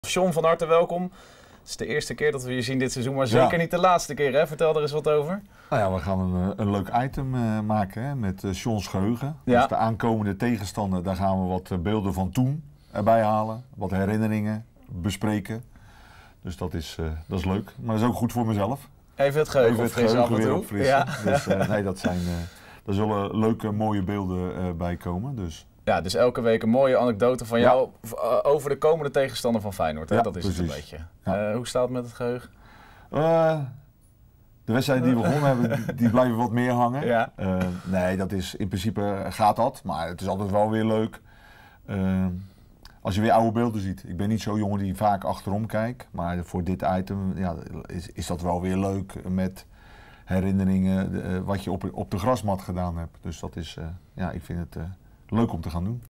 John, van harte welkom. Het is de eerste keer dat we je zien dit seizoen, maar zeker niet de laatste keer. Hè? Vertel er eens wat over. Nou ja, we gaan een leuk item maken hè, met John's geheugen. Ja. Dus de aankomende tegenstander, daar gaan we wat beelden van toen erbij halen. Wat herinneringen bespreken. Dus dat is leuk. Maar dat is ook goed voor mezelf. Even het geheugen Even het opfrissen geheugen weer opfrissen. Ja. Dus nee, daar zullen leuke, mooie beelden bij komen. Dus. Ja, dus elke week een mooie anekdote van jou over de komende tegenstander van Feyenoord. Hè? Ja, Dat is precies. het een beetje. Ja. Hoe staat het met het geheugen? De wedstrijden die we gewonnen hebben, die blijven wat meer hangen. Ja. Nee, dat is in principe gaat dat, maar het is altijd wel weer leuk. Als je weer oude beelden ziet. Ik ben niet zo'n jongen die vaak achterom kijkt, maar voor dit item is dat wel weer leuk met herinneringen wat je op de grasmat gedaan hebt. Dus dat is, ik vind het leuk om te gaan doen.